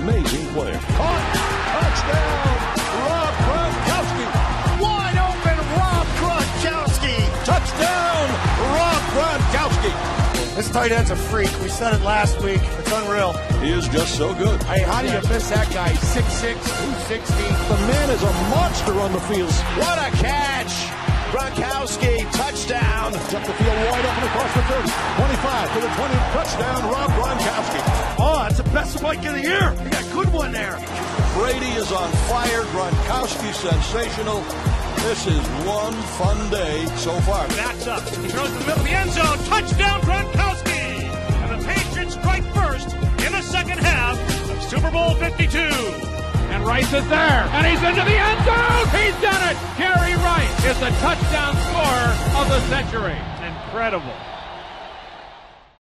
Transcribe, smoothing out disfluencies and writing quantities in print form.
amazing player. Caught. Touchdown. Rob Gronkowski. Wide open Rob Gronkowski. Touchdown. Rob Gronkowski. This tight end's a freak. We said it last week. It's unreal. He is just so good. Hey, how do you miss that guy? 6'6", 260. The man is a monster on the field. What a catch. Gronkowski, touchdown. Up the field wide open across the 30. 25 to the 20. Touchdown, Rob Gronkowski. Oh, that's the best spike of the year. You got a good one there. Brady is on fire. Gronkowski sensational. This is one fun day so far. Backs up. He throws to the middle of the end zone. Touchdown, Gronkowski. And the Patriots strike first in the second half of Super Bowl 52. And Rice is there. And he's into the end zone. He's done it. Gary Rice is the touchdown scorer of the century. Incredible.